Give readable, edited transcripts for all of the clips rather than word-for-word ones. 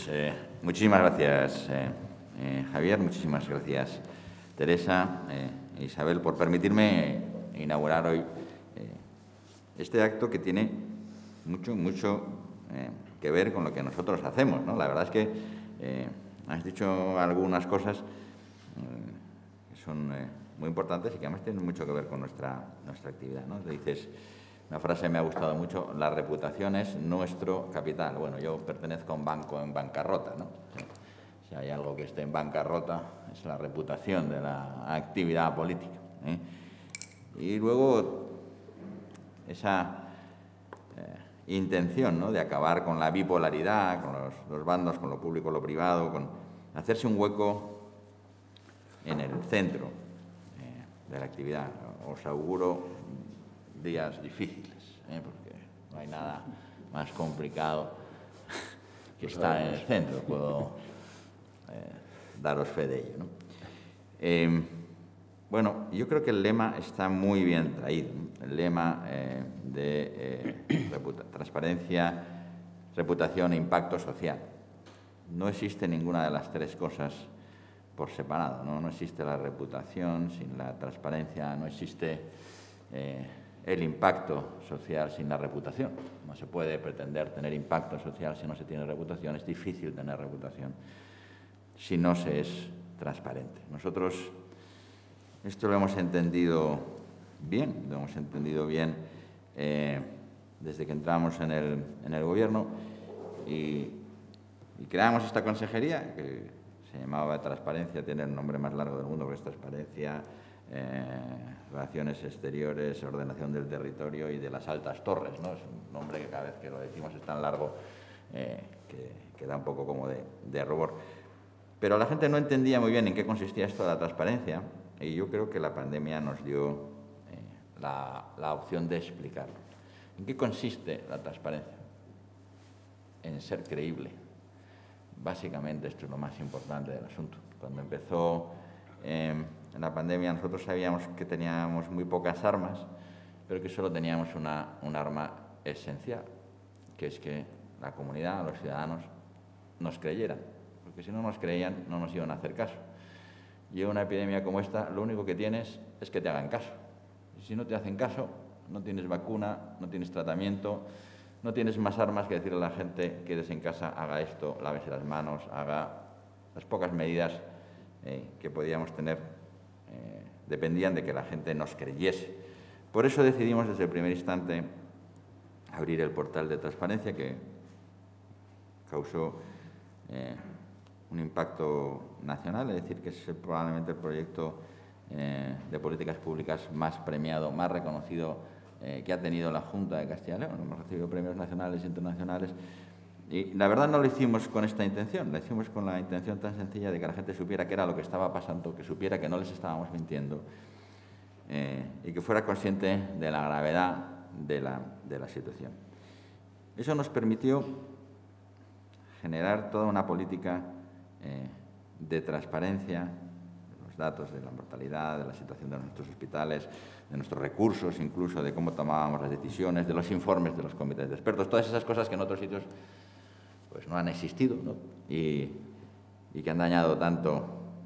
Pues muchísimas gracias, Javier, muchísimas gracias, Teresa e Isabel, por permitirme inaugurar hoy este acto que tiene mucho que ver con lo que nosotros hacemos, ¿no? La verdad es que has dicho algunas cosas que son muy importantes y que además tienen mucho que ver con nuestra actividad, ¿no? Te dices, una frase me ha gustado mucho: la reputación es nuestro capital. Bueno, yo pertenezco a un banco en bancarrota, ¿no? Si hay algo que esté en bancarrota es la reputación de la actividad política, ¿eh? Y luego esa intención, ¿no?, de acabar con la bipolaridad, con los bandos, con lo público, lo privado, con hacerse un hueco en el centro de la actividad. Os auguro días difíciles, porque no hay nada más complicado que estar en el centro. Puedo daros fe de ello, ¿no? Bueno, yo creo que el lema está muy bien traído, ¿no? El lema de transparencia, reputación e impacto social. No existe ninguna de las tres cosas por separado, ¿no? No existe la reputación sin la transparencia, no existe el impacto social sin la reputación. No se puede pretender tener impacto social si no se tiene reputación. Es difícil tener reputación si no se es transparente. Nosotros esto lo hemos entendido bien, desde que entramos en el Gobierno y creamos esta consejería que se llamaba Transparencia, tiene el nombre más largo del mundo, porque es Transparencia, Relaciones Exteriores, Ordenación del Territorio y de las Altas Torres, ¿no? Es un nombre que cada vez que lo decimos es tan largo que da un poco como de rubor. Pero la gente no entendía muy bien en qué consistía esto de la transparencia, y yo creo que la pandemia nos dio la opción de explicarlo. ¿En qué consiste la transparencia? En ser creíble. Básicamente esto es lo más importante del asunto. Cuando empezó en la pandemia nosotros sabíamos que teníamos muy pocas armas, pero que solo teníamos un arma esencial, que es que la comunidad, los ciudadanos, nos creyeran, porque si no nos creían no nos iban a hacer caso. Y en una epidemia como esta lo único que tienes es que te hagan caso. Y si no te hacen caso, no tienes vacuna, no tienes tratamiento, no tienes más armas que decirle a la gente: quédese en casa, haga esto, lávese las manos, haga las pocas medidas que podíamos tener, dependían de que la gente nos creyese. Por eso decidimos desde el primer instante abrir el portal de transparencia, que causó un impacto nacional, es decir, que es probablemente el proyecto de políticas públicas más premiado, más reconocido que ha tenido la Junta de Castilla y León. Hemos recibido premios nacionales e internacionales y la verdad no lo hicimos con esta intención, lo hicimos con la intención tan sencilla de que la gente supiera qué era lo que estaba pasando, que supiera que no les estábamos mintiendo y que fuera consciente de la gravedad de la situación. Eso nos permitió generar toda una política de transparencia de los datos de la mortalidad, de la situación de nuestros hospitales, de nuestros recursos, incluso de cómo tomábamos las decisiones, de los informes de los comités de expertos, todas esas cosas que en otros sitios pues no han existido, ¿no? Y que han dañado tanto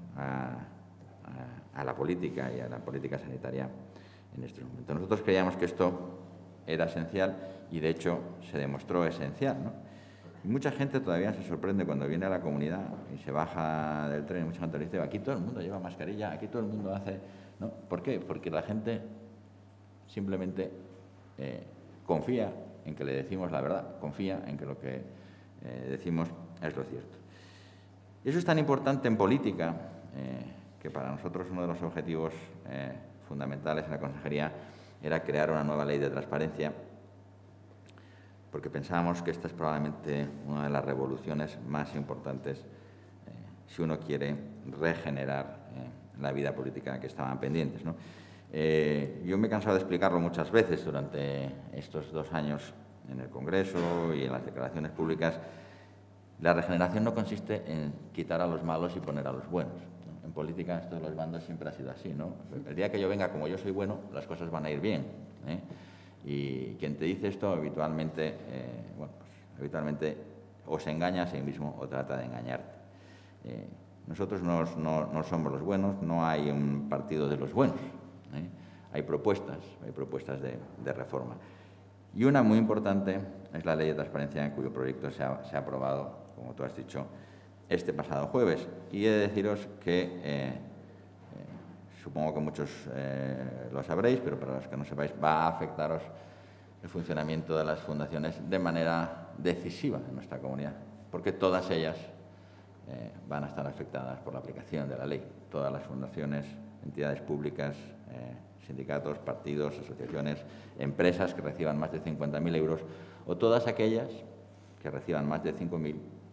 a la política y a la política sanitaria en estos momentos. Nosotros creíamos que esto era esencial y, de hecho, se demostró esencial, ¿no? Y mucha gente todavía se sorprende cuando viene a la comunidad y se baja del tren, y mucha gente le dice: aquí todo el mundo lleva mascarilla, aquí todo el mundo hace... ¿No? ¿Por qué? Porque la gente simplemente confía en que le decimos la verdad, confía en que lo que decimos es lo cierto. Y eso es tan importante en política que para nosotros uno de los objetivos fundamentales en la consejería era crear una nueva ley de transparencia, porque pensábamos que esta es probablemente una de las revoluciones más importantes si uno quiere regenerar la vida política que estaban pendientes, ¿no? Yo me he cansado de explicarlo muchas veces durante estos 2 años en el Congreso y en las declaraciones públicas. La regeneración no consiste en quitar a los malos y poner a los buenos, ¿no? En política esto de los bandos siempre ha sido así, ¿no? El día que yo venga, como yo soy bueno, las cosas van a ir bien, ¿eh? Y quien te dice esto habitualmente, o se engaña a sí mismo o trata de engañarte. Nosotros no somos los buenos, no hay un partido de los buenos. Hay propuestas de reforma. Y una muy importante es la Ley de Transparencia, cuyo proyecto se ha aprobado, como tú has dicho, este pasado jueves. Y he de deciros que, supongo que muchos lo sabréis, pero para los que no sepáis, va a afectaros el funcionamiento de las fundaciones de manera decisiva en nuestra comunidad, porque todas ellas van a estar afectadas por la aplicación de la ley. Todas las fundaciones, entidades públicas, sindicatos, partidos, asociaciones, empresas que reciban más de 50.000 euros o todas aquellas que reciban más de 5.000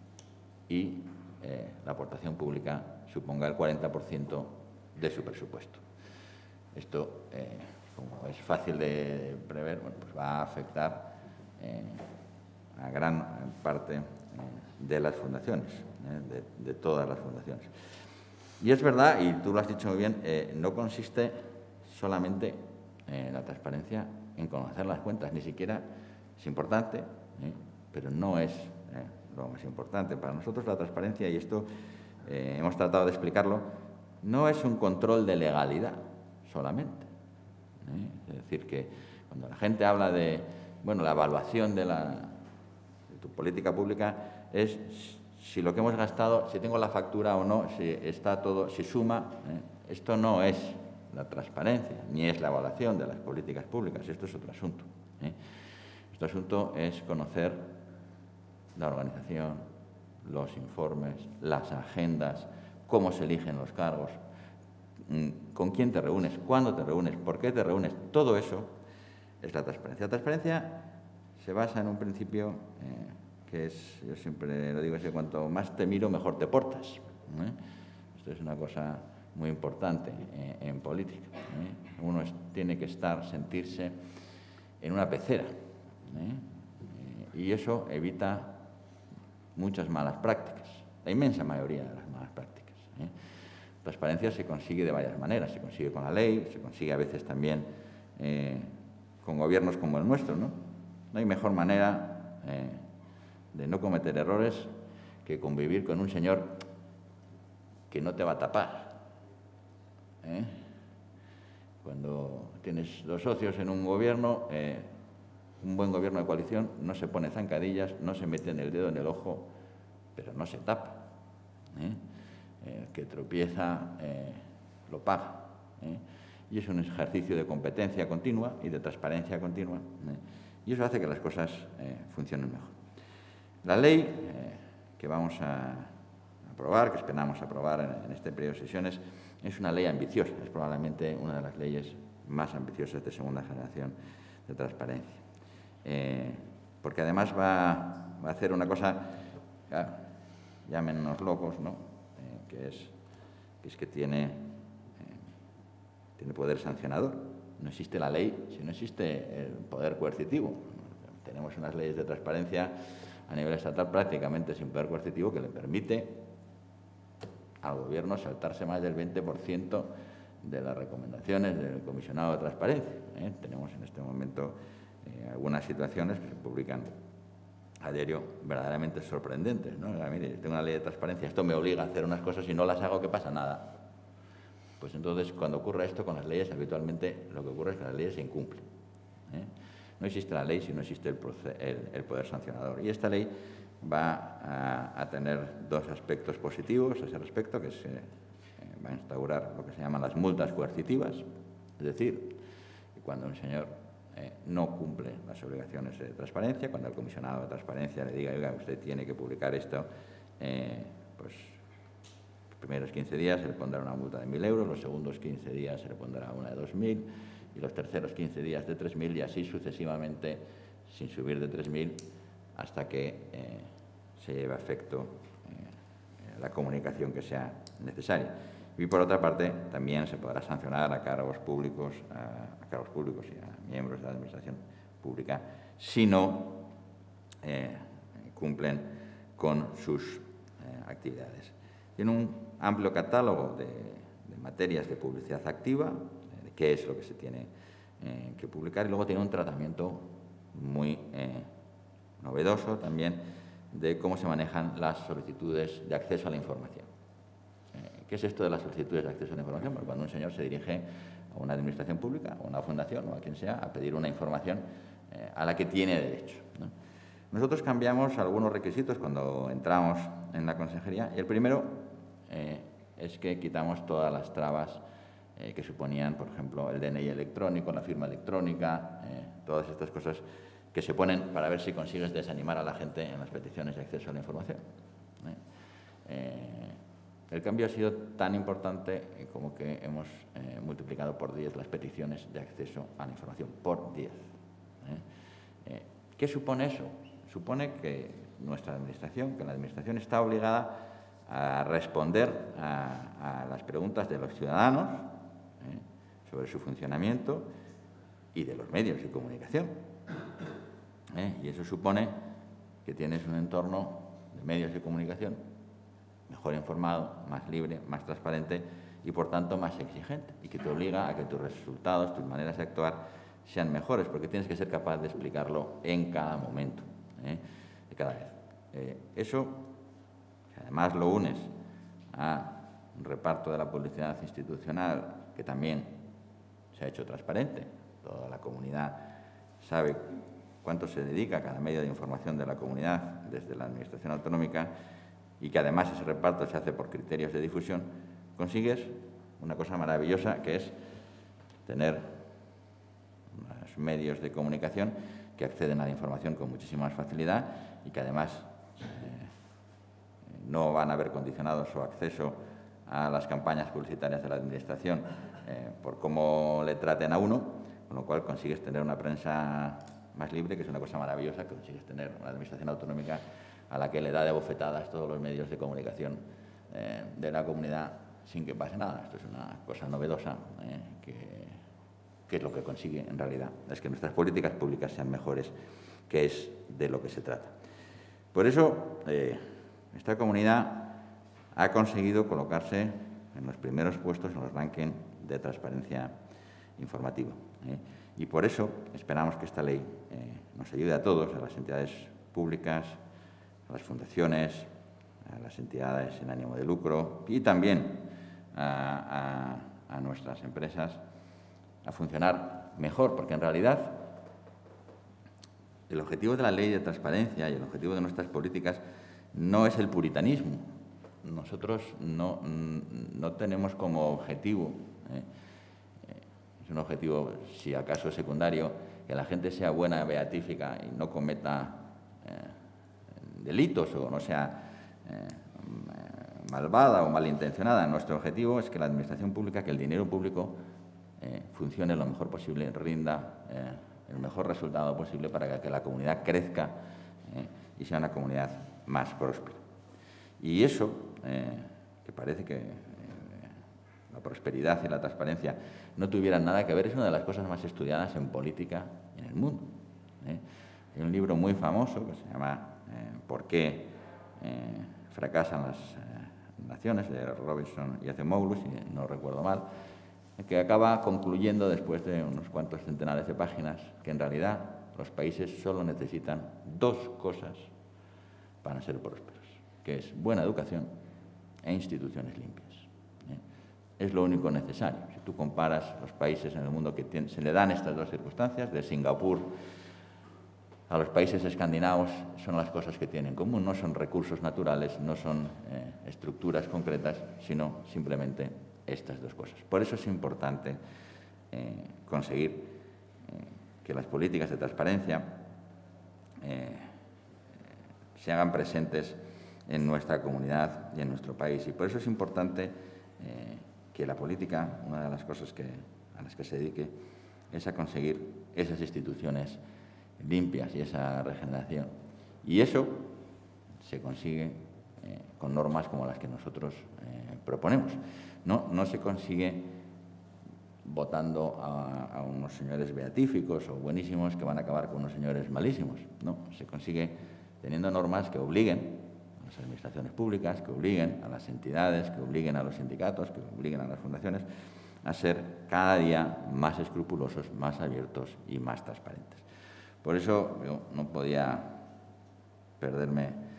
y la aportación pública suponga el 40% de su presupuesto. Esto, como es fácil de prever, bueno, pues va a afectar a gran parte de las fundaciones, de todas las fundaciones. Y es verdad, y tú lo has dicho muy bien, no consiste solamente la transparencia en conocer las cuentas, ni siquiera es importante, pero no es lo más importante. Para nosotros la transparencia, y esto hemos tratado de explicarlo, no es un control de legalidad solamente. Es decir, que cuando la gente habla de, bueno, la evaluación de tu política pública es si lo que hemos gastado, si tengo la factura o no, si está todo, si suma. Esto no es la transparencia, ni es la evaluación de las políticas públicas. Esto es otro asunto. Este asunto es conocer la organización, los informes, las agendas, cómo se eligen los cargos, con quién te reúnes, cuándo te reúnes, por qué te reúnes. Todo eso es la transparencia. La transparencia se basa en un principio que es, yo siempre lo digo así, cuanto más te miro, mejor te portas. Esto es una cosa muy importante en política. Uno tiene que sentirse en una pecera. Y eso evita muchas malas prácticas, la inmensa mayoría de las malas prácticas. Transparencia se consigue de varias maneras, se consigue con la ley, se consigue a veces también con gobiernos como el nuestro, ¿no? No hay mejor manera de no cometer errores que convivir con un señor que no te va a tapar. Cuando tienes dos socios en un gobierno, un buen gobierno de coalición no se pone zancadillas, no se mete el dedo en el ojo, pero no se tapa. El que tropieza lo paga. Y es un ejercicio de competencia continua y de transparencia continua. Y eso hace que las cosas funcionen mejor. La ley que vamos a aprobar, que esperamos aprobar en este periodo de sesiones, es una ley ambiciosa. Es probablemente una de las leyes más ambiciosas de segunda generación de transparencia. Porque además va a hacer una cosa, claro, llámenos locos, ¿no? Que es que tiene poder sancionador. No existe la ley si no existe el poder coercitivo. Tenemos unas leyes de transparencia a nivel estatal prácticamente sin poder coercitivo que le permite al Gobierno saltarse más del 20% de las recomendaciones del comisionado de transparencia. Tenemos en este momento algunas situaciones que se publican a diario verdaderamente sorprendentes, ¿no? Mire, tengo una ley de transparencia, esto me obliga a hacer unas cosas y no las hago, ¿qué pasa? Nada. Pues entonces, cuando ocurre esto con las leyes, habitualmente lo que ocurre es que las leyes se incumplen. No existe la ley si no existe el poder sancionador. Y esta ley va a tener dos aspectos positivos a ese respecto, que va a instaurar lo que se llaman las multas coercitivas, es decir, que cuando un señor no cumple las obligaciones de transparencia, cuando el comisionado de transparencia le diga, oiga, usted tiene que publicar esto, pues los primeros 15 días se le pondrá una multa de 1.000 euros, los segundos 15 días se le pondrá una de 2.000 y los terceros 15 días de 3.000 y así sucesivamente, sin subir de 3.000 hasta que se lleve a efecto la comunicación que sea necesaria. Y por otra parte, también se podrá sancionar a cargos públicos y a miembros de la administración pública si no cumplen con sus actividades. Tiene un amplio catálogo de materias de publicidad activa, de qué es lo que se tiene que publicar, y luego tiene un tratamiento muy novedoso también de cómo se manejan las solicitudes de acceso a la información. ¿Qué es esto de las solicitudes de acceso a la información? Pues cuando un señor se dirige a una administración pública, a una fundación o a quien sea, a pedir una información a la que tiene derecho, ¿no? Nosotros cambiamos algunos requisitos cuando entramos en la consejería, y el primero es que quitamos todas las trabas que suponían, por ejemplo, el DNI electrónico, la firma electrónica, todas estas cosas que se ponen para ver si consigues desanimar a la gente en las peticiones de acceso a la información. El cambio ha sido tan importante como que hemos multiplicado por 10 las peticiones de acceso a la información, por 10. ¿Qué supone eso? Supone que nuestra administración, que la administración está obligada a responder a las preguntas de los ciudadanos sobre su funcionamiento y de los medios de comunicación. Y eso supone que tienes un entorno de medios de comunicación mejor informado, más libre, más transparente y, por tanto, más exigente, y que te obliga a que tus resultados, tus maneras de actuar sean mejores, porque tienes que ser capaz de explicarlo en cada momento, de cada vez. Eso, si además lo unes a un reparto de la publicidad institucional que también se ha hecho transparente, toda la comunidad sabe cuánto se dedica a cada medio de información de la comunidad desde la Administración autonómica, y que además ese reparto se hace por criterios de difusión, consigues una cosa maravillosa, que es tener unos medios de comunicación que acceden a la información con muchísima más facilidad y que además no van a ver condicionado su acceso a las campañas publicitarias de la Administración por cómo le traten a uno, con lo cual consigues tener una prensa más libre, que es una cosa maravillosa, que consigues tener una Administración autonómica a la que le da de bofetadas todos los medios de comunicación de la comunidad sin que pase nada. Esto es una cosa novedosa que es lo que consigue en realidad, es que nuestras políticas públicas sean mejores, que es de lo que se trata. Por eso, esta comunidad ha conseguido colocarse en los primeros puestos en los rankings de transparencia informativa. Y por eso esperamos que esta ley nos ayude a todos, a las entidades públicas, a las fundaciones, a las entidades sin ánimo de lucro y también a nuestras empresas a funcionar mejor, porque en realidad el objetivo de la ley de transparencia y el objetivo de nuestras políticas no es el puritanismo. Nosotros no tenemos como objetivo, es un objetivo, si acaso secundario, que la gente sea buena, beatífica y no cometa delitos o no sea malvada o malintencionada. Nuestro objetivo es que la administración pública, que el dinero público funcione lo mejor posible, rinda el mejor resultado posible para que la comunidad crezca y sea una comunidad más próspera. Y eso, que parece que la prosperidad y la transparencia no tuvieran nada que ver, es una de las cosas más estudiadas en política en el mundo. Hay un libro muy famoso que se llama ¿Por qué fracasan las naciones?, de Robinson y Acemoglu, si no recuerdo mal, que acaba concluyendo, después de unos cuantos centenares de páginas, que en realidad los países solo necesitan dos cosas para ser prósperos, que es buena educación e instituciones limpias. Es lo único necesario. Si tú comparas los países en el mundo que se le dan estas dos circunstancias, de Singapur a los países escandinavos, son las cosas que tienen en común. No son recursos naturales, no son estructuras concretas, sino simplemente estas dos cosas. Por eso es importante conseguir que las políticas de transparencia se hagan presentes en nuestra comunidad y en nuestro país. Y por eso es importante que la política, una de las cosas a las que se dedique, es a conseguir esas instituciones limpias y esa regeneración. Y eso se consigue con normas como las que nosotros proponemos. No se consigue votando a unos señores beatíficos o buenísimos que van a acabar con unos señores malísimos. No, se consigue teniendo normas que obliguen a las administraciones públicas, que obliguen a las entidades, que obliguen a los sindicatos, que obliguen a las fundaciones a ser cada día más escrupulosos, más abiertos y más transparentes. Por eso yo no podía perderme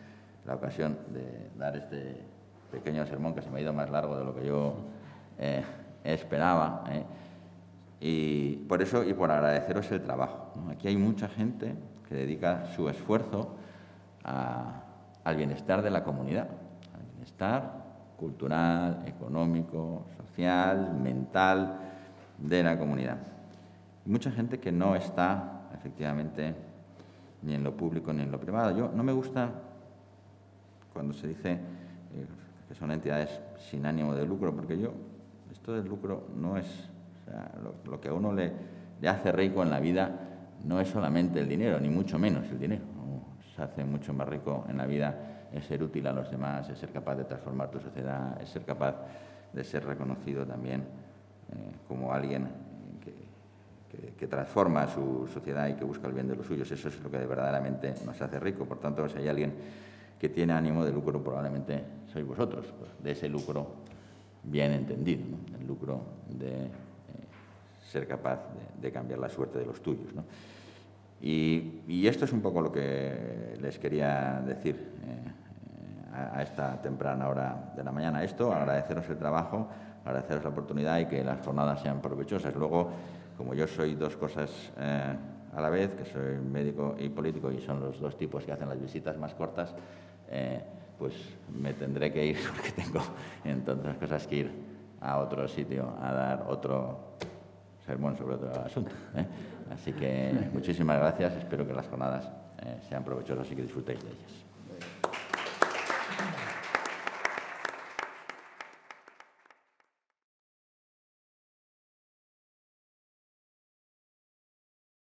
la ocasión de dar este pequeño sermón, que se me ha ido más largo de lo que yo esperaba. Y por eso, y por agradeceros el trabajo, ¿no? Aquí hay mucha gente que dedica su esfuerzo al bienestar de la comunidad, al bienestar cultural, económico, social, mental de la comunidad. Mucha gente que no está, efectivamente, ni en lo público ni en lo privado. Yo no me gusta cuando se dice que son entidades sin ánimo de lucro, porque esto del lucro no es, o sea, lo que a uno le hace rico en la vida no es solamente el dinero, ni mucho menos el dinero. Se hace mucho más rico en la vida es ser útil a los demás, es ser capaz de transformar tu sociedad, es ser capaz de ser reconocido también como alguien que transforma su sociedad y que busca el bien de los suyos. Eso es lo que verdaderamente nos hace rico. Por tanto, si hay alguien que tiene ánimo de lucro, probablemente sois vosotros, pues, de ese lucro bien entendido, ¿no? El lucro de ser capaz de cambiar la suerte de los tuyos, ¿no? Y esto es un poco lo que les quería decir a esta temprana hora de la mañana. Esto, agradeceros el trabajo, agradeceros la oportunidad y que las jornadas sean provechosas. Luego, como yo soy dos cosas a la vez, que soy médico y político, y son los dos tipos que hacen las visitas más cortas, pues me tendré que ir porque tengo, entre otras cosas, que ir a otro sitio a dar otro sermón sobre otro asunto. Así que muchísimas gracias, espero que las jornadas sean provechosas y que disfrutéis de ellas.